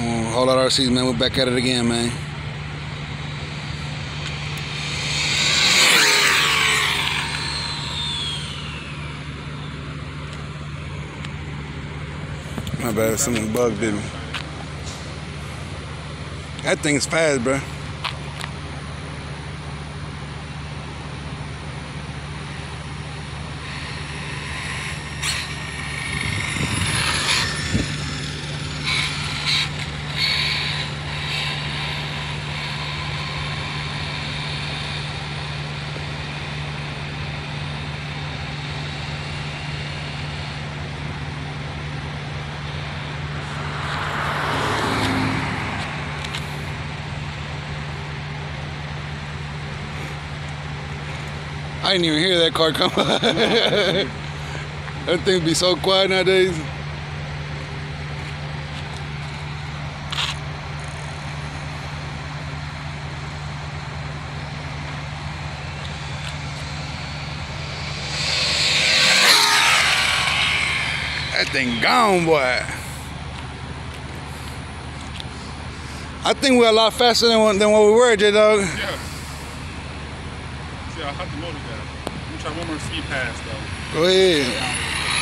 Whole lot of RCs, man. We're back at it again, man. My bad, some bug bit me. That thing's fast, bro. I didn't even hear that car come by. That thing be so quiet nowadays. That thing gone, boy. I think we're a lot faster than what we were, J-Dog. Yeah. See, I have to motor that. I'm gonna try one more speed pass though. Go ahead.